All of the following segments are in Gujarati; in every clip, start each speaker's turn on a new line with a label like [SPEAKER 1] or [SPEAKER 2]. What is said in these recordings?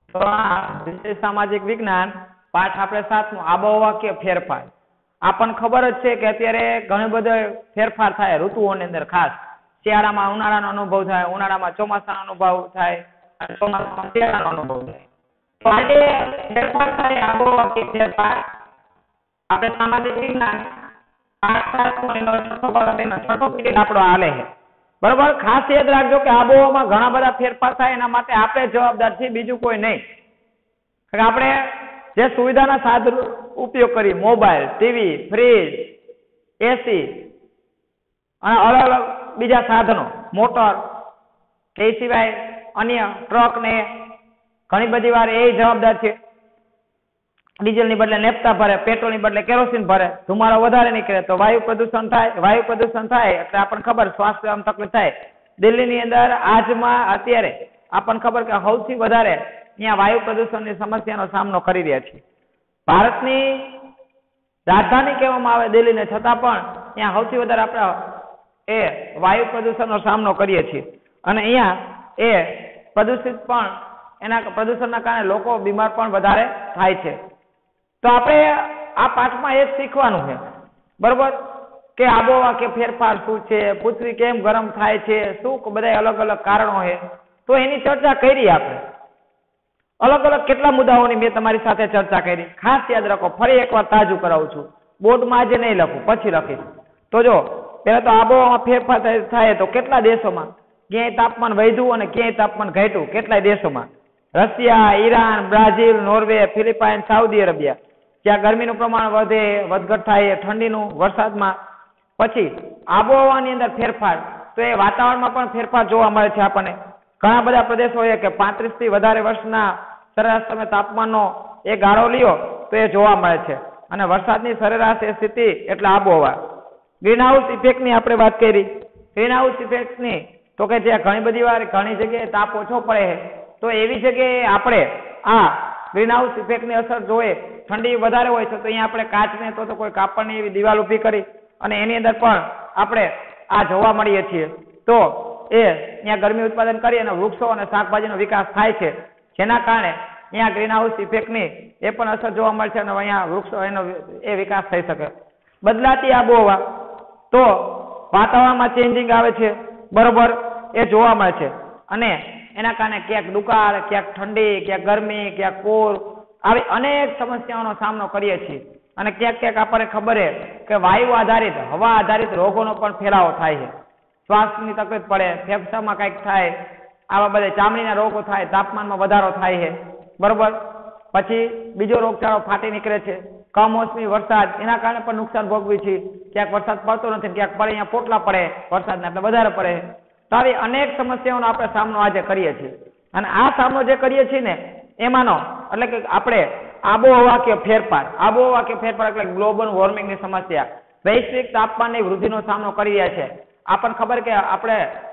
[SPEAKER 1] તો આ વિષય સામાજિક વિજ્ઞાન પાઠ આપણે 7મો આબોહવા કે ફેરફાર. આપણને ખબર જ છે કે અત્યારે ઘણો બધો ફેરફાર થાય ઋતુઓની અંદર. ખાસ શિયાળામાં ઉનાળાનો અનુભવ થાય, ઉનાળામાં ચોમાસાનો અનુભવ થાય અને ચોમાસામાં શિયાળાનો અનુભવ થાય. તો આજે ફેરફાર થાય આબોહવા કે ફેરફાર આપણે સામાજિક વિજ્ઞાન આપણો હાલે છે. બરોબર, ખાસ યાદ રાખજો કે આબોહવામાં ઘણા બધા ફેરફાર થાય એના માટે આપણે જવાબદાર છીએ, બીજું કોઈ નહીં. આપણે જે સુવિધાના સાધન ઉપયોગ કરી, મોબાઈલ, ટીવી, ફ્રીજ, એસી અને અલગ અલગ બીજા સાધનો, મોટર, એ સિવાય અન્ય ટ્રક ને ઘણી બધી વાર એ જવાબદાર છે. ડીઝલની બદલે નેફ્તા ભરે, પેટ્રોલની બદલે કેરોસીન ભરે, ધુમાડો વધારે નીકળે તો વાયુ પ્રદૂષણ થાય. વાયુ પ્રદૂષણ થાય એટલે આપણને ખબર શ્વાસ લેવામાં તકલીફ થાય. દિલ્હીની અંદર આજમાં અત્યારે આપણને ખબર કે સૌથી વધારે અહીંયા વાયુ પ્રદૂષણની સમસ્યાનો સામનો કરી રહ્યા છે. ભારતની રાજધાની કહેવામાં આવે દિલ્હીને, છતાં પણ અહીંયા સૌથી વધારે આપણે એ વાયુ પ્રદૂષણનો સામનો કરીએ છીએ. અને અહીંયા એ પ્રદૂષિત પણ એના પ્રદૂષણના કારણે લોકો બીમાર પણ વધારે થાય છે. તો આપણે આ પાઠમાં એ જ શીખવાનું છે, બરોબર, કે આબોહવા કે ફેરફાર શું છે, પૃથ્વી કેમ ગરમ થાય છે, શું બધા અલગ અલગ કારણો છે. તો એની ચર્ચા કરી આપણે. અલગ અલગ કેટલા મુદ્દાઓની મેં તમારી સાથે ચર્ચા કરી. ખાસ યાદ રાખો, ફરી એકવાર તાજું કરાવું છું, બોર્ડમાં આજે નહીં લખું, પછી લખીશ. તો જો પહેલા તો આબોહવામાં ફેરફાર થાય તો કેટલા દેશોમાં ક્યાંય તાપમાન વધ્યું અને ક્યાંય તાપમાન ઘટ્યું, કેટલાય દેશોમાં. Russia, Iran, Brazil, Norway, Philippine, Saudi Arabia, જ્યાં ગરમીનું પ્રમાણ વધે, વધઘટ થાય, ઠંડીનું, વરસાદમાં. પછી આબોહવાની અંદર ફેરફાર, તો એ વાતાવરણમાં પણ ફેરફાર જોવા મળે છે આપણને. ઘણા બધા પ્રદેશો એ કે 35 થી વધારે વર્ષના સરેરાશ તમે તાપમાનનો એ ગાળો લ્યો તો એ જોવા મળે છે. અને વરસાદની સરેરાશ એ સ્થિતિ એટલે આબોહવા. ગ્રીન હાઉસ ઇફેક્ટની આપણે વાત કરી. ગ્રીન હાઉસ ઇફેક્ટની તો કે જે ઘણી બધી વાર ઘણી જગ્યાએ તાપ ઓછો પડે છે, તો એવી જગ્યાએ આપણે આ ગ્રીન હાઉસ ઇફેક્ટની અસર જોઈએ. ઠંડી વધારે હોય છે તો અહીંયા આપણે કાચને તો કોઈ કાપડની એવી દિવાલ ઊભી કરી અને એની અંદર પણ આપણે આ જોવા મળીએ છીએ. તો એ અહીંયા ગરમી ઉત્પાદન કરી અને વૃક્ષો અને શાકભાજીનો વિકાસ થાય છે, જેના કારણે અહીંયા ગ્રીન હાઉસ ઇફેક્ટની એ પણ અસર જોવા મળે છે અને અહીંયા વૃક્ષો એનો એ વિકાસ થઈ શકે. બદલાતી આબોહવા, તો વાતાવરણમાં ચેન્જિંગ આવે છે, બરોબર, એ જોવા મળે છે. અને એના કારણે ક્યાંક દુકાળ, ક્યાંક ઠંડી, ક્યાંક ગરમી, ક્યાંક પૂર, આવી અનેક સમસ્યાઓનો સામનો કરીએ છીએ. અને ક્યાંક ક્યાંક આપણને ખબર છે કે વાયુ આધારિત, હવા આધારિત રોગોનો પણ ફેલાવો થાય છે. શ્વાસની તકલીફ પડે, ફેફસામાં કંઈક થાય, આવા બધા ચામડીના રોગો થાય, તાપમાનમાં વધારો થાય છે, બરોબર. પછી બીજો રોગચાળો ફાટી નીકળે છે. કમોસમી વરસાદ, એના કારણે પણ નુકસાન ભોગવી છે. ક્યાંક વરસાદ પડતો નથી, ક્યાંક પડે, અહીંયા પોટલા પડે વરસાદના એટલે વધારે પડે. તો આવી અનેક સમસ્યાઓનો આપણે સામનો આજે કરીએ છીએ. અને આ સામનો જે કરીએ છીએ ને એમાંનો એટલે કે આપણે આબોહવા કે ફેરફાર, આબોહવા કે ફેરફાર એટલે ગ્લોબલ વોર્મિંગની સમસ્યા, વૈશ્વિક તાપમાનની વૃદ્ધિનો સામનો કરી રહ્યા છે. આપણને ખબર કે આપણે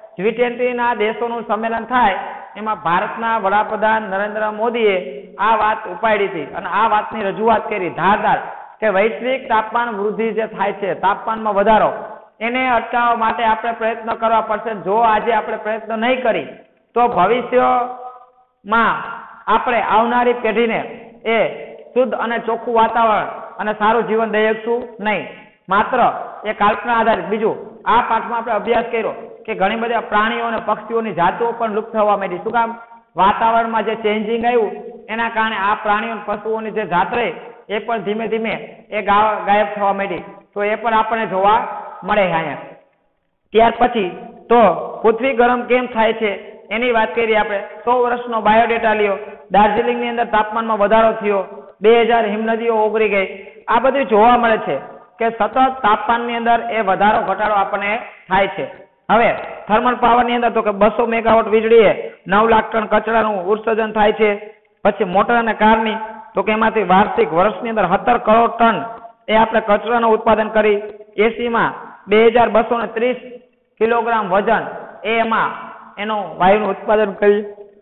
[SPEAKER 1] G20ના દેશોનું સંમેલન થાય એમાં ભારતના વડાપ્રધાન નરેન્દ્ર મોદીએ આ વાત ઉપાડી હતી અને આ વાતની રજૂઆત કરી ધારદાર કે વૈશ્વિક તાપમાન વૃદ્ધિ જે થાય છે, તાપમાનમાં વધારો, એને અટકાવવા માટે આપણે પ્રયત્ન કરવા પડશે. જો આજે આપણે પ્રયત્ન નહીં કરી તો ભવિષ્યમાં આપણે આવનારી પેઢીને એ શુદ્ધ અને ચોખ્ખું વાતાવરણ અને સારું જીવન દઈ શકશું નહીં. માત્ર એ કલ્પના આધારિત. બીજું, આ પાઠમાં આપણે અભ્યાસ કર્યો કે ઘણી બધા પ્રાણીઓ અને પક્ષીઓની જાતો પણ લુપ્ત થવા માંડી. શું કામ? વાતાવરણમાં જે ચેન્જિંગ આવ્યું એના કારણે આ પ્રાણીઓ અને પશુઓની જે જાત રહી એ પણ ધીમે ધીમે એ ગાયબ થવા માંડી. તો એ પણ આપણને જોવા મળે અહીંયા. ત્યાર પછી તો પૃથ્વી ગરમ કેમ થાય છે એની વાત કરી આપણે. 100 વર્ષનો બાયોડેટા લ્યો. દાર્જિલિંગની અંદર તાપમાનમાં વધારો થયો, 2000 હિમનદીઓ ઓગળી ગઈ. આ બધું જોવા મળે છે કે સતત તાપમાનની અંદર એ વધારો ઘટાડો આપણને થાય છે. હવે થર્મલ પાવરની અંદર તો કે 200 મેગાવોટ વીજળીએ 9 લાખ ટન કચરાનું ઉત્સર્જન થાય છે. પછી મોટર અને કારની તો કે એમાંથી વાર્ષિક વર્ષની અંદર 17 કરોડ ટન એ આપણે કચરાનું ઉત્પાદન કરી. એસીમાં 2230 કિલોગ્રામ વજન એમાં એનો વાયુનું ઉત્પાદન કરી.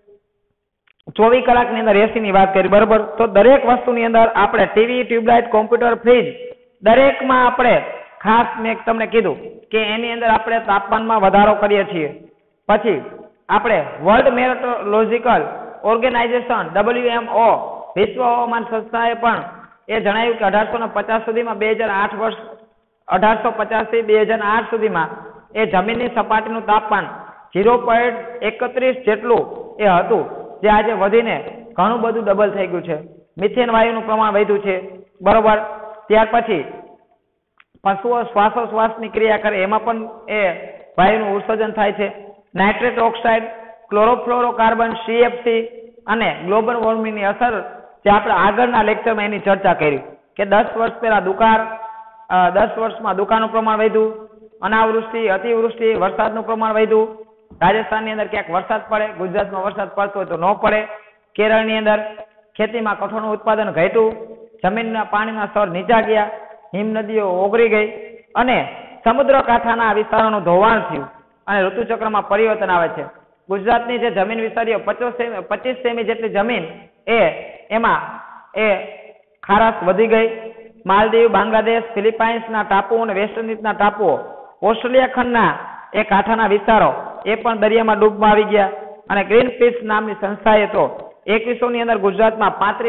[SPEAKER 1] 24 કલાકની અંદર એસીની વાત કરી, બરોબર. તો દરેક વસ્તુની અંદર આપણે ટીવી, ટ્યુબલાઇટ, કોમ્પ્યુટર, ફ્રીજ, દરેકમાં આપણે ખાસ મેં તમને કીધું કે એની અંદર આપણે તાપમાનમાં વધારો કરીએ છીએ. પછી આપણે વર્લ્ડ મેટ્રોલોજિકલ ઓર્ગેનાઇઝેશન WMO વિશ્વ હવામાન સંસ્થાએ પણ એ જણાવ્યું કે 1850 સુધીમાં 2008 વર્ષ 1850 થી 2008 સુધીમાં એ જમીનની સપાટીનું તાપમાન 0.31 જેટલું એ હતું, જે આજે વધીને ઘણું બધું ડબલ થઈ ગયું છે. મિથેન વાયુનું પ્રમાણ વધ્યું છે, બરોબર. ત્યાર પછી પશુઓ શ્વાસોશ્વાસની ક્રિયા કરે એમાં પણ એ વાયુનું ઉત્સર્જન થાય છે. નાઇટ્રેટ ઓક્સાઇડ, ક્લોરોફ્લોરોકાર્બન, CFC અને ગ્લોબલ વોર્મિંગની અસર, જે આપણે આગળના લેક્ચરમાં એની ચર્ચા કરી કે 10 વર્ષ પહેલા 10 વર્ષમાં દુકાળનું પ્રમાણ વધ્યું, અનાવૃષ્ટિ, અતિવૃષ્ટિ, વરસાદનું પ્રમાણ વધ્યું. રાજસ્થાનની અંદર ક્યાંક વરસાદ પડે, ગુજરાતમાં વરસાદ પડતો હોય તો ન પડે. કેરળની અંદર ખેતીમાં કઠોળનું ઉત્પાદન ઘટ્યું, જમીનના પાણીના સ્તર નીચા ગયા, હિમ નદીઓ ઓગળી ગઈ અને સમુદ્ર કાંઠાના વિસ્તારોનું ધોવાણ થયું અને ઋતુચક્રમાં પરિવર્તન આવે છે. ગુજરાતની જે જમીન વિસ્તારીઓ 25 સેમી જેટલી જમીન એમાં ખારાશ વધી ગઈ. માલદીવ, બાંગ્લાદેશ, ફિલિપાઇન્સના ટાપુઓ અને વેસ્ટ ઇન્ડિઝના ટાપુઓ, ઓસ્ટ્રેલિયા ખંડના એ કાંઠાના વિસ્તારો એ પણ દરિયામાં ડૂબમાં આવી ગયા. અને ગ્રીન પીસ નામની સંસ્થાએ તો 2100ની અંદર ગુજરાતમાં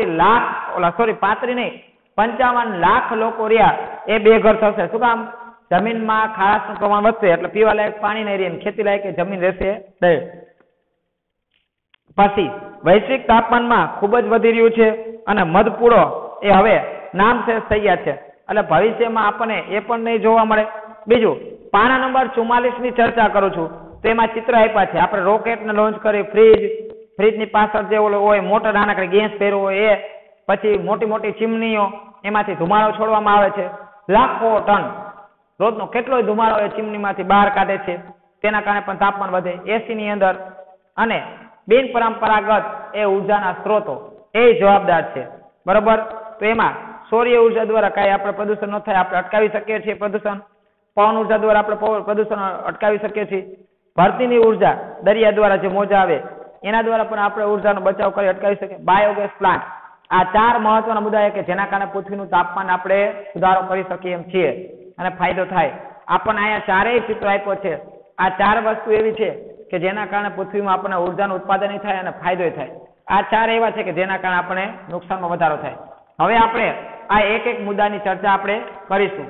[SPEAKER 1] 55 લાખ લોકો રહ્યા એ બેઘર થશે. શું કામ? જમીનમાં ખારાશનું પ્રમાણ વધશે એટલે પીવા લાયક પાણી નહીં રહે, ખેતી લાયક જમીન રહેશે નહીં. પછી વૈશ્વિક તાપમાનમાં ખૂબ જ વધી રહ્યું છે અને મધપૂડો એ હવે નામશેષ થઈ ગયા છે, એટલે ભવિષ્યમાં આપણને એ પણ નહીં જોવા મળે. બીજું, પાના નંબર 44ની ચર્ચા કરું છું, તો એમાં ચિત્ર આપ્યા છે. આપણે રોકેટને લોન્ચ કરી, ફ્રીજની પાછળ જે ઓલો હોય મોટર નાનકડી ગેસ ભર્યો હોય એ, પછી મોટી મોટી ચીમનીઓ, એમાંથી ધુમાડો છોડવામાં આવે છે. લાખો ટન રોજનો કેટલોય ધુમાડો એ ચીમનીમાંથી બહાર કાઢે છે, તેના કારણે પણ તાપમાન વધે. એસીની અંદર અને બિનપરંપરાગત એ ઉર્જાના સ્ત્રોતો એ જવાબદાર છે, બરોબર. તો એમાં સૌર ઉર્જા દ્વારા કાંઈ આપણે પ્રદૂષણ ન થાય, આપણે અટકાવી શકીએ છીએ પ્રદૂષણ. પવન ઉર્જા દ્વારા આપણે પ્રદૂષણ અટકાવી શકીએ છીએ. ભરતીની ઉર્જા, દરિયા દ્વારા જે મોજા આવે એના દ્વારા પણ આપણે ઉર્જાનો બચાવ કરી અટકાવી શકીએ. બાયોગેસ પ્લાન્ટ, આ 4 મહત્વના મુદ્દા કે જેના કારણે પૃથ્વીનું તાપમાન આપણે સુધારો કરી શકીએ એમ છીએ અને ફાયદો થાય. આપણને અહીંયા 4 ચિત્ર આપ્યો છે. આ 4 વસ્તુ એવી છે કે જેના કારણે પૃથ્વીમાં આપણને ઉર્જાનું ઉત્પાદન થાય અને ફાયદો થાય. આ 4 એવા છે કે જેના કારણે આપણે નુકસાનમાં વધારો થાય. હવે આપણે આ એક મુદ્દાની ચર્ચા આપણે કરીશું.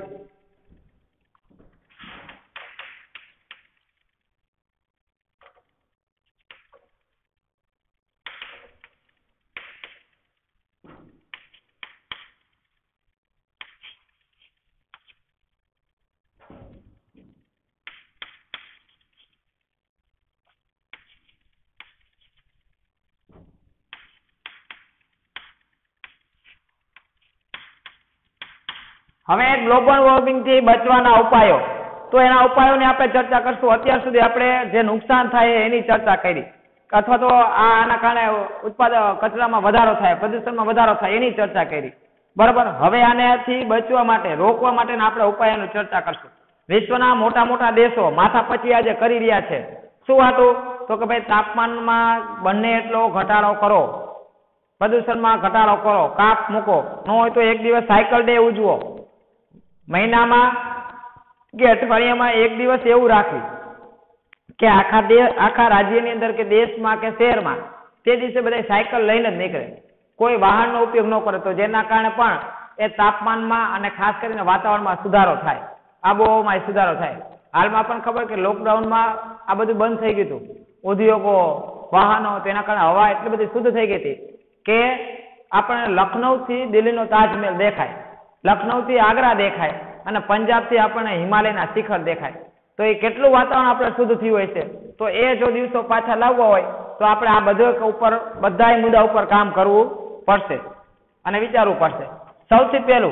[SPEAKER 1] હવે ગ્લોબલ વોર્મિંગ થી બચવાના ઉપાયો, તો એના ઉપાયોની આપણે ચર્ચા કરશું. અત્યાર સુધી આપણે જે નુકસાન થાય એની ચર્ચા કરી, અથવા તો આના કારણે કચરામાં વધારો થાય, પ્રદૂષણમાં વધારો થાય એની ચર્ચા કરી, બરાબર. હવે આનાથી બચવા માટે, રોકવા માટેના આપણે ઉપાયોની ચર્ચા કરશું. વિશ્વના મોટા મોટા દેશો માથાપચ્ચી આજે કરી રહ્યા છે. શું હતું? તો કે ભાઈ તાપમાનમાં બંને એટલો ઘટાડો કરો, પ્રદૂષણમાં ઘટાડો કરો, કાપ મૂકો. ન હોય તો એક દિવસ સાયકલ ડે ઉજવો, મહિનામાં કે અઠવાડિયામાં એક દિવસ એવું રાખી કે આખા રાજ્યની અંદર કે દેશમાં કે શહેરમાં તે દિવસે બધા સાયકલ લઈને જ નીકળે, કોઈ વાહનનો ઉપયોગ ન કરે, તો જેના કારણે પણ એ તાપમાનમાં અને ખાસ કરીને વાતાવરણમાં સુધારો થાય, આબોહવામાં સુધારો થાય. હાલમાં પણ ખબર કે લોકડાઉનમાં આ બધું બંધ થઈ ગયું હતું, ઉદ્યોગો, વાહનો, તેના કારણે હવા એટલી બધી શુદ્ધ થઈ ગઈ હતી કે આપણે લખનૌથી દિલ્હીનો તાજમહેલ દેખાય, લખનૌથી આગ્રા દેખાય અને પંજાબથી આપણને હિમાલયના શિખર દેખાય. તો એ કેટલું વાતાવરણ આપણે શુદ્ધ થયું હોય છે. તો એ જો દિવસો પાછા લાવવા હોય તો આપણે આ બધા મુદ્દા ઉપર કામ કરવું પડશે અને વિચારવું પડશે. સૌથી પહેલું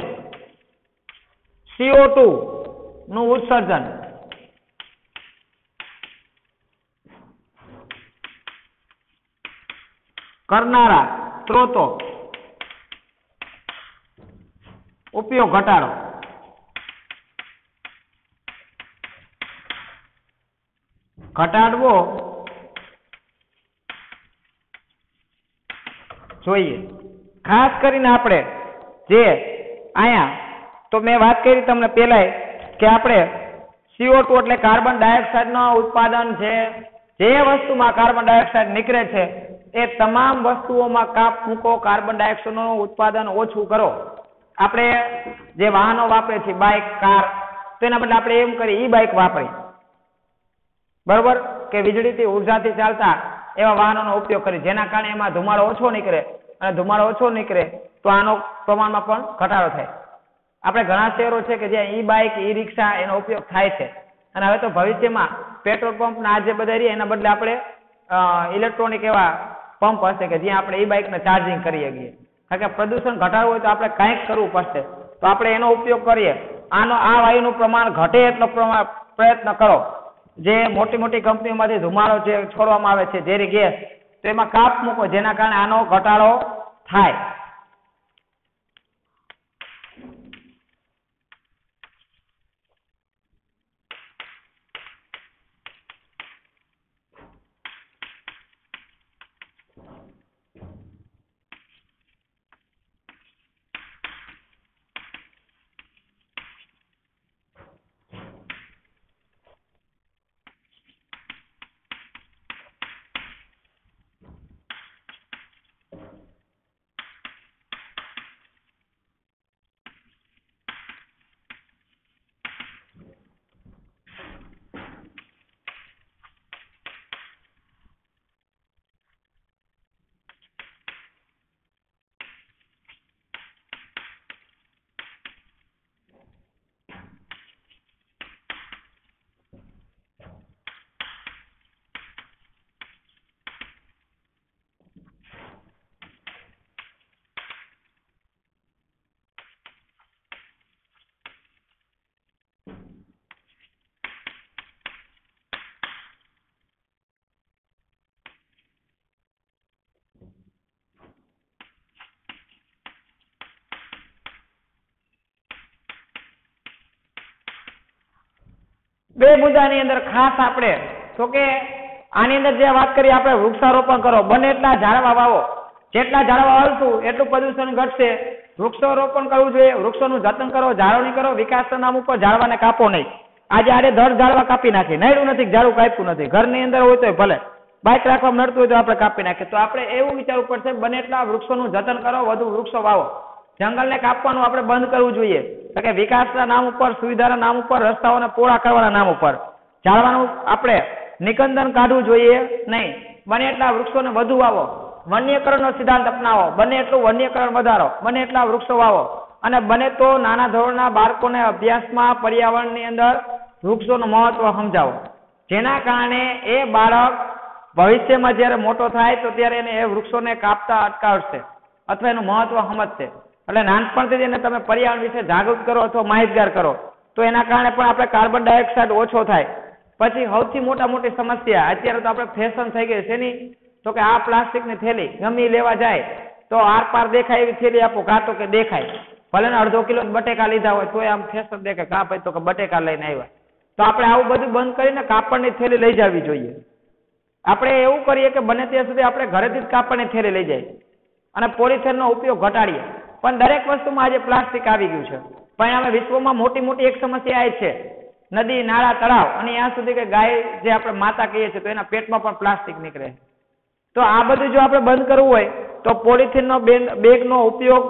[SPEAKER 1] CO2 નું ઉત્સર્જન. કરનારા સ્ત્રોતો ઉપયોગ ઘટાડો. ઘટાડવો જોઈએ. ખાસ કરીને આપણે જે અહીંયા તો મેં વાત કરી તમને પહેલા કે આપણે CO2 એટલે કાર્બન ડાયોક્સાઇડ નું ઉત્પાદન છે. જે વસ્તુમાં કાર્બન ડાયોક્સાઇડ નીકળે છે એ તમામ વસ્તુઓમાં કાપ મૂકો, કાર્બન ડાયોક્સાઇડનું ઉત્પાદન ઓછું કરો. આપણે જે વાહનો વાપરે છે બાઇક, કાર, તો એના બદલે આપણે એમ કરીએ ઈ બાઇક વાપરી, બરોબર, કે વીજળીથી ઉર્જાથી ચાલતા એવા વાહનોનો ઉપયોગ કરી, જેના કારણે એમાં ધુમાડો ઓછો નીકળે, અને ધુમાડો ઓછો નીકળે તો આનો પ્રમાણમાં પણ ઘટાડો થાય. આપણે ઘણા શહેરો છે કે જ્યાં ઈ બાઇક, ઈ રિક્ષા એનો ઉપયોગ થાય છે. અને હવે તો ભવિષ્યમાં પેટ્રોલ પંપના જે બધા રહે એના બદલે આપણે ઇલેક્ટ્રોનિક એવા પંપ હશે કે જ્યાં આપણે ઈ બાઇકને ચાર્જિંગ કરી શકીએ. કારણ કે પ્રદૂષણ ઘટાડવું હોય તો આપણે કંઈક કરવું પડશે. તો આપણે એનો ઉપયોગ કરીએ. આ વાયુનું પ્રમાણ ઘટે એટલો પ્રયત્ન કરો. જે મોટી મોટી કંપનીઓમાંથી ધુમાડો જે છોડવામાં આવે છે, ઝેરી ગેસ, તો એમાં કાપ મૂકો, જેના કારણે આનો ઘટાડો થાય. બે મુદ્દાની અંદર ખાસ આપણે તો કે આની અંદર જે વાત કરી આપણે વૃક્ષારોપણ કરો, બને એટલા ઝાડવા વાવો. જેટલા ઝાડવા વાવશું એટલું પ્રદૂષણ ઘટશે. વૃક્ષારોપણ કરવું જોઈએ, વૃક્ષોનું જતન કરો, જાળવણી કરો. વિકાસના નામ ઉપર ઝાડવાને કાપો નહીં. આજે આડે ધડ ઝાડવા કાપી નાખી, નડ્યું નથી, ઝાડું કાપ્યું નથી. ઘરની અંદર હોય તો ભલે, બાઇક રાખવામાં નડતું હોય તો આપણે કાપી નાખીએ. તો આપણે એવું વિચારવું પડશે, બને એટલા વૃક્ષોનું જતન કરો, વધુ વૃક્ષો વાવો. જંગલને કાપવાનું આપણે બંધ કરવું જોઈએ. કે વિકાસના નામ ઉપર, સુવિધાના નામ ઉપર, રસ્તાઓને પહોળા કરવાના નામ ઉપર ઝાડવાનું આપણે નિકંદન કાઢવું જોઈએ નહીં. બને એટલા વૃક્ષોને વધુ વાવો. વન્યકરણનો સિદ્ધાંત અપનાવો. બને એટલું વન્યકરણ વધારો, બને એટલા વૃક્ષો વાવો. અને બને તો નાના ધોરણના બાળકોને અભ્યાસમાં પર્યાવરણની અંદર વૃક્ષોનું મહત્વ સમજાવો, જેના કારણે એ બાળક ભવિષ્યમાં જ્યારે મોટો થાય તો ત્યારે એને એ વૃક્ષોને કાપતા અટકાવશે અથવા એનું મહત્વ સમજશે. એટલે નાનપણથી જ એને તમે પર્યાવરણ વિશે જાગૃત કરો અથવા માહિતગાર કરો તો એના કારણે પણ આપણે કાર્બન ડાયોક્સાઇડ ઓછો થાય. પછી સૌથી મોટી સમસ્યા અત્યારે તો આપણે ફેશન થઈ ગઈ છે એની, તો કે આ પ્લાસ્ટિકની થેલી ગમી લેવા જાય તો આર પાર દેખાય એવી થેલી આપો, કાં તો કે દેખાય ભલે ને અડધો કિલો બટેકા લીધા હોય તોય આમ ફેશન દેખાય, કાં ભાઈ તો કે બટેકા લઈને આવ્યા. તો આપણે આવું બધું બંધ કરીને કાપડની થેલી લઈ જવી જોઈએ. આપણે એવું કરીએ કે બને ત્યાં સુધી આપણે ઘરેથી જ કાપડની થેલી લઈ જાય અને પોલિથીનનો ઉપયોગ ઘટાડીએ. પણ દરેક વસ્તુમાં આજે પ્લાસ્ટિક આવી ગયું છે. પણ અમે વિશ્વમાં મોટી એક સમસ્યા એ છે, નદી, નાળા, તળાવ અને ત્યાં સુધી કે ગાય જે આપણે માતા કહીએ છીએ તો એના પેટમાં પણ પ્લાસ્ટિક નીકળે. તો આ બધું જો આપણે બંધ કરવું હોય તો પોલિથીનનો બેગનો ઉપયોગ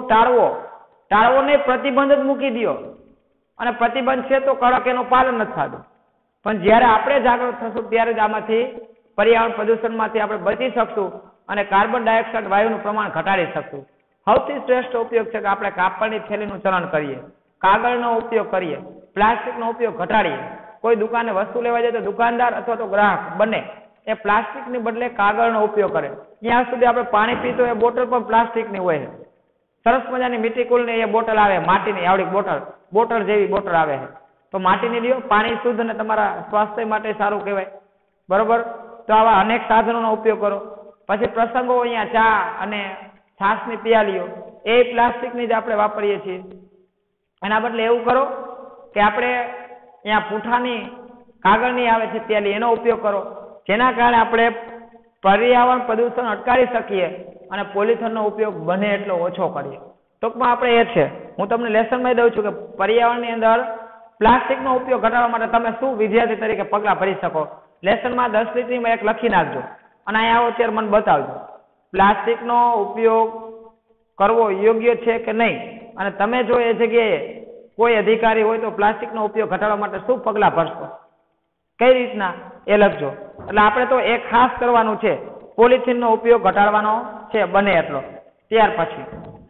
[SPEAKER 1] ટાળવો નહીં, પ્રતિબંધ જ મૂકી દો. અને પ્રતિબંધ છે તો કડક એનું પાલન નથી થતું. પણ જ્યારે આપણે જાગૃત થશું ત્યારે જ આમાંથી પર્યાવરણ પ્રદૂષણમાંથી આપણે બચી શકશું અને કાર્બન ડાયોક્સાઇડ વાયુનું પ્રમાણ ઘટાડી શકશું. સૌથી શ્રેષ્ઠ ઉપયોગ છે કે આપણે કાપડની થેલીનું ચલણ કરીએ, કાગળનો ઉપયોગ કરીએ, પ્લાસ્ટિકનો ઉપયોગ ઘટાડીએ. કોઈ દુકાને વસ્તુ લેવા જાય તો દુકાનદાર અથવા તો ગ્રાહક બંને એ પ્લાસ્ટિકની બદલે કાગળનો ઉપયોગ કરે. ત્યાં સુધી આપણે પાણી પીતો એ બોટલ પણ પ્લાસ્ટિકની હોય છે. સરસ મજાની મીઠી કુલની એ બોટલ આવે, માટીની આવડી બોટલ જેવી બોટલ આવે છે. તો માટીની લ્યો, પાણી શુદ્ધ અને તમારા સ્વાસ્થ્ય માટે સારું કહેવાય, બરોબર. તો આવા અનેક સાધનોનો ઉપયોગ કરો. પછી પ્રસંગો અહીંયા ચા અને છાશની પિયાલીઓ એ પ્લાસ્ટિકની જ આપણે વાપરીએ છીએ. એના બદલે એવું કરો કે આપણે અહીંયા પૂંઠાની કાગળની આવે છે પિયાલી, એનો ઉપયોગ કરો, જેના કારણે આપણે પર્યાવરણ પ્રદૂષણ અટકાવી શકીએ અને પોલિથીનનો ઉપયોગ બને એટલો ઓછો કરીએ. ટૂંકમાં આપણે એ છે, હું તમને લેસનમાં દઉં છું કે પર્યાવરણની અંદર પ્લાસ્ટિકનો ઉપયોગ ઘટાડવા માટે તમે શું વિદ્યાર્થી તરીકે પગલાં ભરી શકો. લેસનમાં 10 લીટીમાં એક લખી નાખજો અને અહીંયા આવો ત્યારે મને બતાવજો. પ્લાસ્ટિકનો ઉપયોગ કરવો યોગ્ય છે કે નહીં, અને તમે જો એ જગ્યાએ કોઈ અધિકારી હોય તો પ્લાસ્ટિકનો ઉપયોગ ઘટાડવા માટે શું પગલાં ભરશો, કઈ રીતના એ લખજો. એટલે આપણે તો એ ખાસ કરવાનું છે, પોલિથીનનો ઉપયોગ ઘટાડવાનો છે બને એટલો. ત્યાર પછી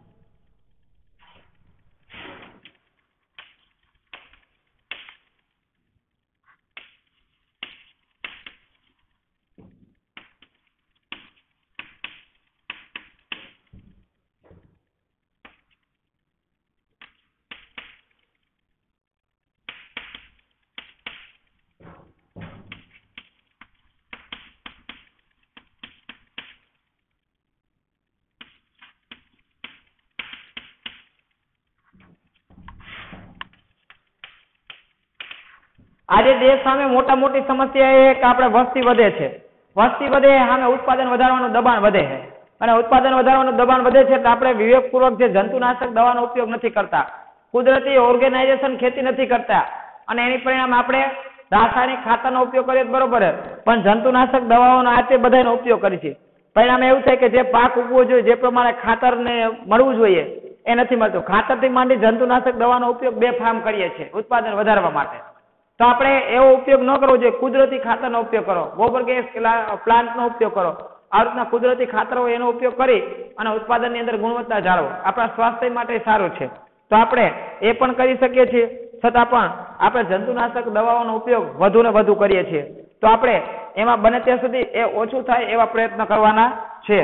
[SPEAKER 1] આજે દેશ સામે મોટા મોટી સમસ્યા એ કે આપણે વસ્તી વધે છે. વસ્તી વધે સામે ઉત્પાદન વધારવાનું દબાણ વધે છે, અને ઉત્પાદન વધારવાનું દબાણ વધે છે એટલે આપણે વિવેકપૂર્વક જે જંતુનાશક દવાનો ઉપયોગ નથી કરતા, કુદરતી ઓર્ગેનાઇઝેશન ખેતી નથી કરતા, અને એની પરિણામ આપણે રાસાયણિક ખાતરનો ઉપયોગ કરીએ બરોબર છે, પણ જંતુનાશક દવાઓનો આ બધાનો ઉપયોગ કરીએ છીએ. પરિણામ એવું થાય કે જે પાક ઉગવો જોઈએ, જે પ્રમાણે ખાતરને મળવું જોઈએ એ નથી મળતું. ખાતરથી માંડી જંતુનાશક દવાનો ઉપયોગ બેફામ કરીએ છીએ ઉત્પાદન વધારવા માટે. તો આપણે એવો ઉપયોગ ન કરવો જોઈએ. કુદરતી ખાતરનો ઉપયોગ કરો, ગોબર ગેસ પ્લાન્ટનો ઉપયોગ કરો, આ રીતના કુદરતી ખાતર હોય એનો ઉપયોગ કરી અને ઉત્પાદનની અંદર ગુણવત્તા જાળવો. આપણા સ્વાસ્થ્ય માટે સારું છે. તો આપણે એ પણ કરી શકીએ છીએ, છતાં પણ આપણે જંતુનાશક દવાઓનો ઉપયોગ વધુ ને વધુ કરીએ છીએ. તો આપણે એમાં બને ત્યાં સુધી એ ઓછું થાય એવા પ્રયત્ન કરવાના છે.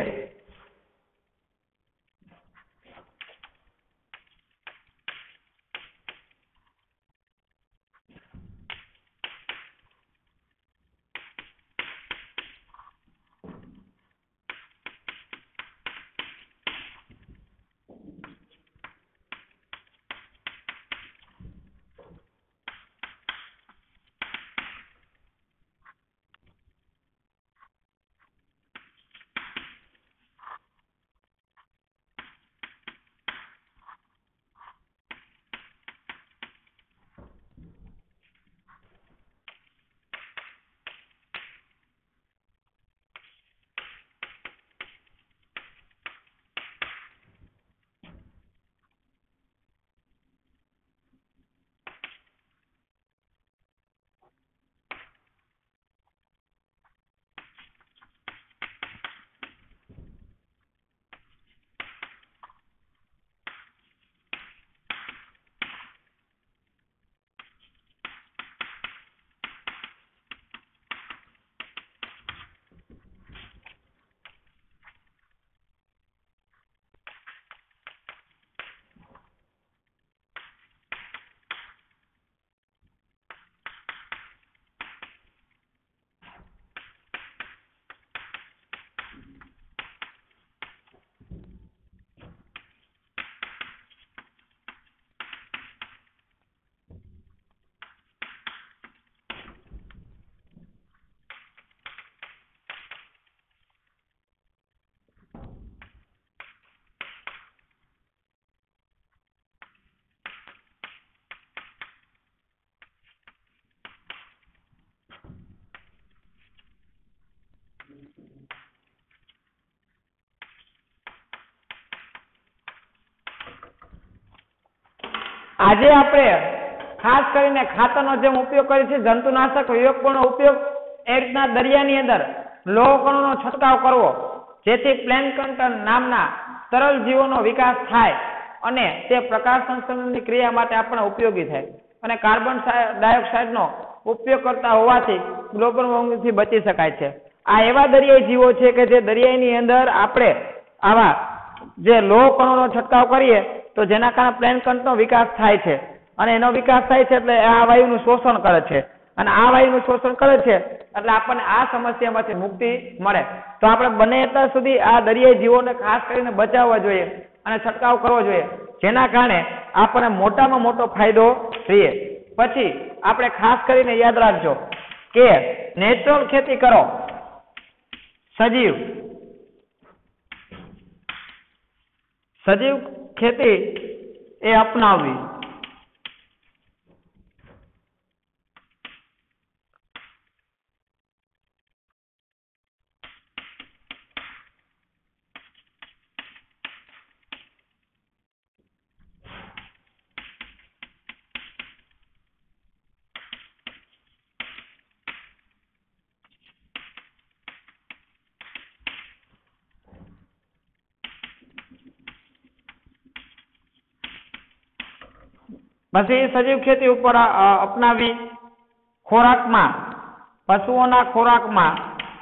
[SPEAKER 1] આજે આપણે ખાસ કરીને ખાતરનો જેમ ઉપયોગ કરીએ છીએ, જંતુનાશક વિવેકપૂર્ણ ઉપયોગ એ રીતના દરિયાની અંદર લોહ કણોનો છંટકાવ કરવો, જેથી પ્લેન્કટન નામના તરલ જીવોનો વિકાસ થાય અને તે પ્રકાશ સંશ્લેષણની ક્રિયા માટે આપણને ઉપયોગી થાય, અને કાર્બન ડાયોક્સાઇડનો ઉપયોગ કરતા હોવાથી ગ્લોબલ વોર્મિંગથી બચી શકાય છે. આ એવા દરિયાઈ જીવો છે કે જે દરિયાની અંદર આપણે આવા જે લોહ કણોનો છંટકાવ કરીએ તો જેના કારણે પ્લેન્કટનનો વિકાસ થાય છે, અને એનો વિકાસ થાય છે એટલે આ વાયુનું શોષણ કરે છે, અને આ વાયુનું શોષણ કરે છે એટલે આપણને આ સમસ્યામાંથી મુક્તિ મળે. તો આપણે બને એટલા સુધી આ દરિયાઈ જીવોને ખાસ કરીને બચાવવા જોઈએ અને છંટકાવ કરવો જોઈએ, જેના કારણે આપણને મોટામાં મોટો ફાયદો થઈએ. પછી આપણે ખાસ કરીને યાદ રાખજો કે નેચરલ ખેતી કરો, સજીવ ખેતી એ અપનાવવી. પછી સજીવ ખેતી ઉપર અપનાવી ખોરાકમાં, પશુઓના ખોરાકમાં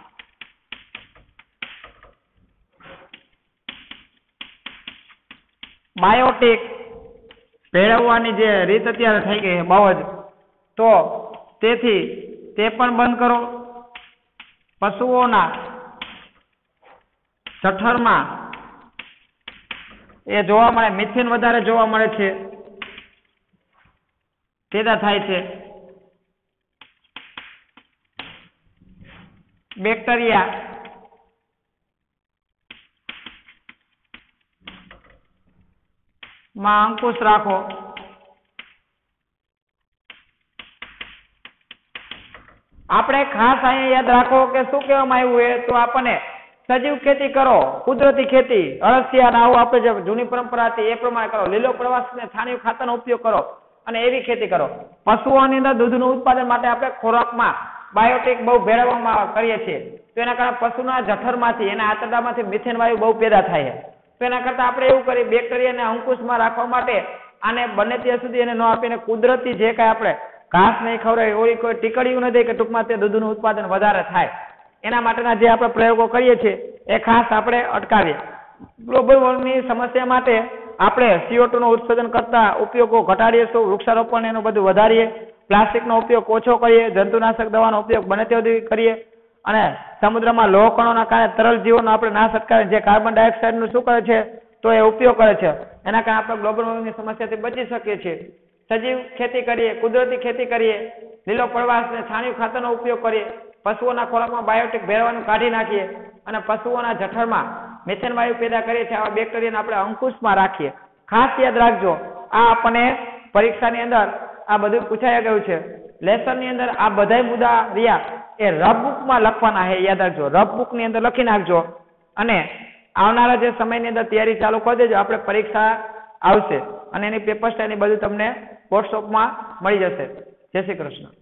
[SPEAKER 1] બાયોટિક ભેળવવાની જે રીત અત્યારે થઈ ગઈ છે બહુ જ, તો તેથી તે પણ બંધ કરો. પશુઓના જઠરમાં એ જોવા મળે, મિથેન વધારે જોવા મળે છે, પેદા થાય છે. બેક્ટેરિયા માં અંકુશ રાખો. આપણે ખાસ અહીંયા યાદ રાખો કે શું કહેવામાં આવ્યું છે, તો આપણને સજીવ ખેતી કરો, કુદરતી ખેતી, અળસિયા આવું આપણે જે જૂની પરંપરા હતી એ પ્રમાણે કરો, લીલો પ્રવાસ ને છાણિયું ખાતરનો ઉપયોગ કરો અને એવી ખેતી કરો. પશુઓની અંદર દૂધનું ઉત્પાદન માટે આપણે ખોરાકમાં બાયોટિક બહુ ભેળવવામાં કરીએ છીએ, તો એના કારણે પશુના જઠરમાંથી, એના આંતરડામાંથી મિથેન વાયુ બહુ પેદા થાય છે. તો એના કરતાં આપણે એવું કરીએ, બેક્ટેરિયાને અંકુશમાં રાખવા માટે આને બને ત્યાં સુધી એને ન આપીને કુદરતી જે કાંઈ આપણે ઘાસ નહીં ખવડાવી, એવી કોઈ ટીકડીયું નથી કે ટૂંકમાં તે દૂધનું ઉત્પાદન વધારે થાય, એના માટેના જે આપણે પ્રયોગો કરીએ છીએ એ ખાસ આપણે અટકાવીએ. ગ્લોબલ વોર્મિંગની સમસ્યા માટે આપણે CO2 નું ઉત્સર્જન કરતા ઉપયોગો ઘટાડીશું, વૃક્ષારોપણ એનું બધું વધારીએ, પ્લાસ્ટિકનો ઉપયોગ ઓછો કરીએ, જંતુનાશક દવાનો ઉપયોગ બને ત્યાં સુધી કરીએ, અને સમુદ્રમાં લોહ કણોના કારણે તરલ જીવોનો આપણે નાશ અટકાવીએ, જે કાર્બન ડાયોક્સાઇડનું શું કરે છે તો એ ઉપયોગ કરે છે, એના કારણે આપણે ગ્લોબલ વોર્મિંગની સમસ્યાથી બચી શકીએ છીએ. સજીવ ખેતી કરીએ, કુદરતી ખેતી કરીએ, લીલો પ્રવાસ ને છાણિયું ખાતરનો ઉપયોગ કરીએ, પશુઓના ખોરાકમાં બાયોટિક ભેળવવાનું કાઢી નાખીએ અને પશુઓના જઠરમાં મિથેન વાયુ પેદા કરીએ છીએ. આવા બેક્ટેરિયાને આપણે અંકુશમાં રાખીએ. ખાસ યાદ રાખજો, આ આપણને પરીક્ષાની અંદર આ બધું પૂછાઈ ગયું છે. લેસનની અંદર આ બધા મુદ્દા રહ્યા એ રફ બુકમાં લખવાના છે, યાદ રાખજો. રફ બુકની અંદર લખી નાખજો અને આવનારા જે સમયની અંદર તૈયારી ચાલુ કરી દેજો. આપણે પરીક્ષા આવશે અને એની પેપર સ્ટાઈલ બધું તમને વોટ્સઅપમાં મળી જશે. જય શ્રી કૃષ્ણ.